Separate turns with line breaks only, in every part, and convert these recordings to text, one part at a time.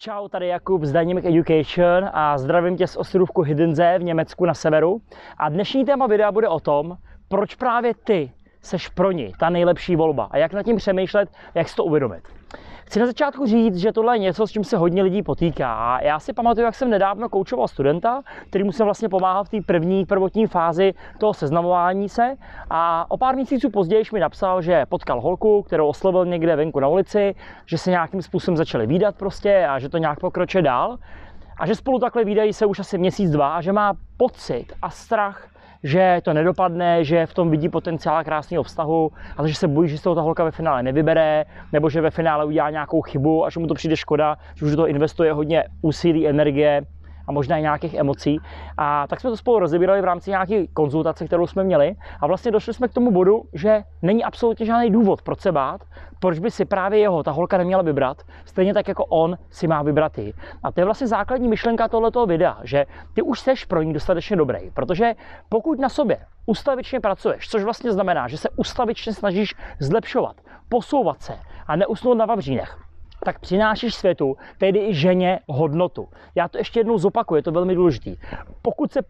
Čau, tady Jakub z Dynamic Education a zdravím tě z ostrovku Hiddensee v Německu na severu. A dnešní téma videa bude o tom, proč právě ty seš pro ní ta nejlepší volba a jak nad tím přemýšlet, jak si to uvědomit. Chci na začátku říct, že tohle je něco, s čím se hodně lidí potýká. A já si pamatuju, jak jsem nedávno koučoval studenta, který musel vlastně pomáhat v té prvotní fázi toho seznamování se. A o pár měsíců později mi napsal, že potkal holku, kterou oslovil někde venku na ulici, že se nějakým způsobem začali vídat prostě a že to nějak pokročuje dál. A že spolu takhle vídají se už asi měsíc, dva a že má pocit a strach, že to nedopadne, že v tom vidí potenciál krásného vztahu, ale že se bojí, že se toho ta holka ve finále nevybere, nebo že ve finále udělá nějakou chybu a že mu to přijde škoda, že už do toho investuje hodně úsilí, energie a možná i nějakých emocí. A tak jsme to spolu rozebírali v rámci nějaké konzultace, kterou jsme měli a vlastně došli jsme k tomu bodu, že není absolutně žádný důvod, proč se bát, proč by si právě ta holka neměla vybrat, stejně tak jako on si má vybrat ji. A to je vlastně základní myšlenka tohoto videa, že ty už seš pro ní dostatečně dobrý, protože pokud na sobě ustavičně pracuješ, což vlastně znamená, že se ustavičně snažíš zlepšovat, posouvat se a neusnout na vavřínech, tak přinášíš světu, tedy i ženě, hodnotu. Já to ještě jednou zopakuju, je to velmi důležité. Pokud se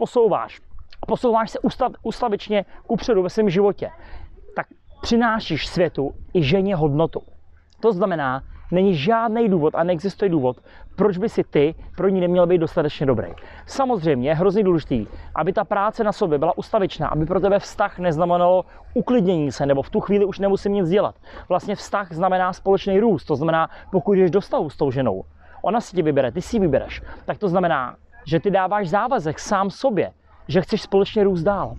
posouváš se ustavičně kupředu ve svém životě, tak přinášíš světu i ženě hodnotu. To znamená, není žádný důvod a neexistuje důvod, proč by si ty pro ní neměl být dostatečně dobrý. Samozřejmě je hrozně důležitý, aby ta práce na sobě byla ustavičná, aby pro tebe vztah neznamenalo uklidnění se, nebo v tu chvíli už nemusím nic dělat. Vlastně vztah znamená společný růst, to znamená, pokud jdeš do vztahu s tou ženou, ona si tě vybere, ty si ji vybereš, tak to znamená, že ty dáváš závazek sám sobě, že chceš společně růst dál.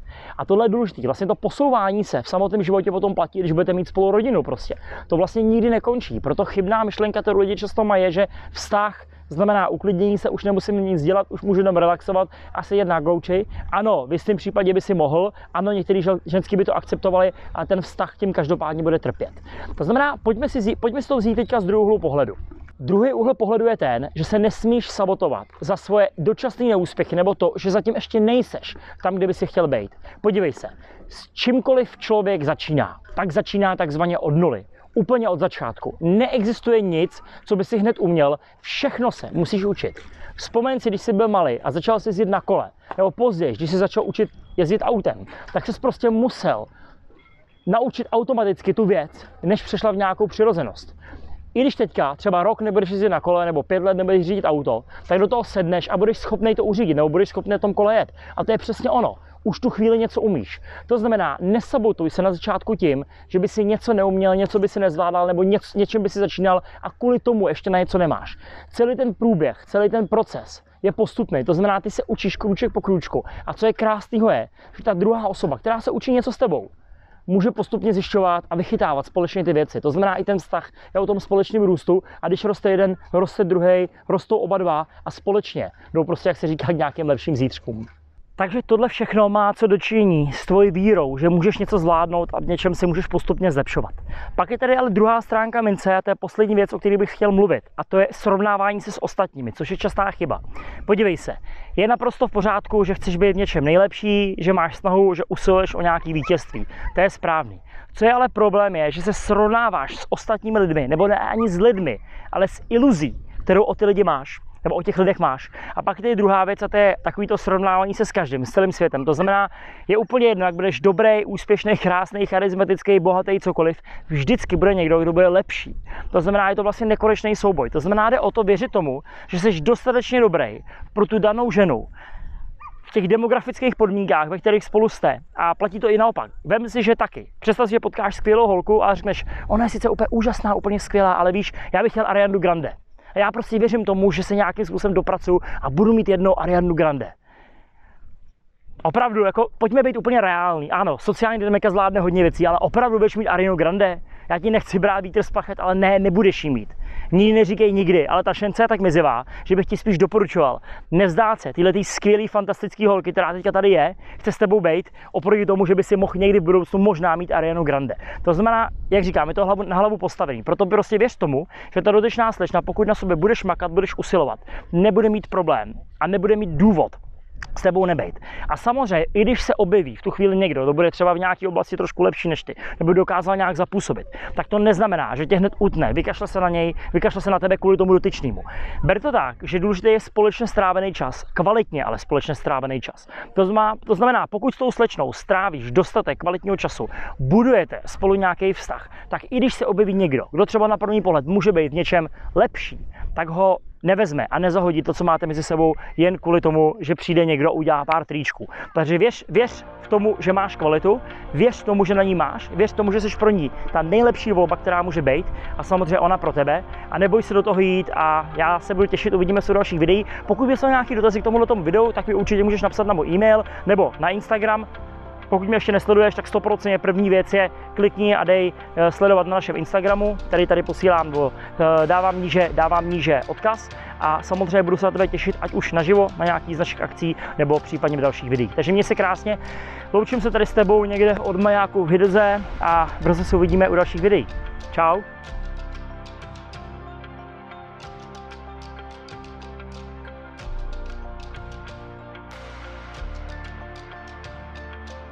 A tohle je důležité. Vlastně to posouvání se v samotném životě potom platí, když budete mít spolu rodinu prostě. To vlastně nikdy nekončí. Proto chybná myšlenka, kterou lidi často mají, je, že vztah znamená uklidnění se, už nemusím nic dělat, už můžu jenom relaxovat a sedět na gauči. Ano, v jistém případě by si mohl, ano, některý ženský by to akceptovali, ale ten vztah tím každopádně bude trpět. To znamená, pojďme si to vzít teďka z druhého úhlu pohledu. Druhý úhel pohledu je ten, že se nesmíš sabotovat za svoje dočasné neúspěchy nebo to, že zatím ještě nejseš tam, kde by si chtěl být. Podívej se, s čímkoliv člověk začíná, tak začíná takzvaně od nuly. Úplně od začátku. Neexistuje nic, co by si hned uměl, všechno se musíš učit. Vzpomeň si, když jsi byl malý a začal si jezdit na kole, nebo později, když jsi začal učit jezdit autem, tak jsi prostě musel naučit automaticky tu věc, než přešla v nějakou přirozenost. I když teďka třeba rok nebudeš jezdit na kole nebo 5 let nebudeš řídit auto, tak do toho sedneš a budeš schopný to uřídit nebo budeš schopný na tom kole jet. A to je přesně ono. Už tu chvíli něco umíš. To znamená, nesabotuj se na začátku tím, že by si něco neuměl, něco by si nezvládal nebo něčím by si začínal a kvůli tomu ještě na něco nemáš. Celý ten průběh, celý ten proces je postupný. To znamená, ty se učíš krůček po krůčku. A co je krásného je, že ta druhá osoba, která se učí něco s tebou, může postupně zjišťovat a vychytávat společně ty věci. To znamená, i ten vztah je o tom společném růstu a když roste jeden, roste druhý, rostou oba dva a společně jdou prostě, jak se říká, k nějakým lepším zítřkům. Takže tohle všechno má co dočinění s tvojí vírou, že můžeš něco zvládnout a v něčem se můžeš postupně zlepšovat. Pak je tady ale druhá stránka mince a to je poslední věc, o které bych chtěl mluvit. A to je srovnávání se s ostatními, což je častá chyba. Podívej se, je naprosto v pořádku, že chceš být v něčem nejlepší, že máš snahu, že usiluješ o nějaké vítězství. To je správný. Co je ale problém je, že se srovnáváš s ostatními lidmi, nebo ne ani s lidmi, ale s iluzí, kterou o ty lidi máš. Nebo o těch lidech máš. A pak to je druhá věc a to je takovýto srovnávání se s každým, s celým světem. To znamená, je úplně jedno, jak budeš dobrý, úspěšný, krásný, charismatický, bohatý, cokoliv, vždycky bude někdo, kdo bude lepší. To znamená, je to vlastně nekonečný souboj. To znamená, jde o to věřit tomu, že jsi dostatečně dobrý pro tu danou ženu v těch demografických podmínkách, ve kterých spolu jste. A platí to i naopak. Vem si, že taky. Představ si, že potkáš skvělou holku a řekneš, ona je sice úplně úžasná, úplně skvělá, ale víš, já bych chtěl Arianu Grande. A já prostě věřím tomu, že se nějakým způsobem dopracuju a budu mít jednou Arianu Grande. Opravdu, jako, pojďme být úplně reální. Ano, sociální dynamika zvládne hodně věcí, ale opravdu budeš mít Arianu Grande? Já ti nechci brát vítr z plachet, ale ne, nebudeš jí mít. Nikdy neříkej nikdy, ale ta šance je tak mizivá, že bych ti spíš doporučoval nevzdát se tyhle skvělý, fantastický holky, která teďka tady je, chce s tebou být, oproti tomu, že by si mohl někdy v budoucnu možná mít Arianu Grande. To znamená, jak říkám, je to na hlavu postavený. Proto prostě věř tomu, že ta dotyčná slečna, pokud na sobě budeš makat, budeš usilovat, nebude mít problém a nebude mít důvod s tebou nebejt. A samozřejmě, i když se objeví v tu chvíli někdo, kdo bude třeba v nějaké oblasti trošku lepší než ty, nebo dokázal nějak zapůsobit, tak to neznamená, že tě hned utne, vykašle se na něj, vykašle se na tebe kvůli tomu dotyčnému. Ber to tak, že důležité je společně strávený čas, kvalitně, ale společně strávený čas. To znamená, pokud s tou slečnou strávíš dostatek kvalitního času, budujete spolu nějaký vztah, tak i když se objeví někdo, kdo třeba na první pohled může být v něčem lepší, tak ho nevezme a nezahodí to, co máte mezi sebou, jen kvůli tomu, že přijde někdo, udělá pár tričků. Takže věř v tomu, že máš kvalitu, věř tomu, že na ní máš, věř tomu, že jsi pro ní ta nejlepší volba, která může být, a samozřejmě ona pro tebe. A neboj se do toho jít a já se budu těšit, uvidíme se u dalších videí. Pokud bys měl nějaký dotazy k tomuto videu, tak mi určitě můžeš napsat na můj e-mail nebo na Instagram. Pokud mě ještě nesleduješ, tak 100% první věc je klikni a dej sledovat na našem Instagramu, tady posílám, dávám níže odkaz a samozřejmě budu se na tebe těšit, ať už naživo na nějaký z našich akcí nebo případně v dalších videích. Takže měj se krásně, loučím se tady s tebou někde od majáku v Hydrze a brzy se uvidíme u dalších videí. Čau.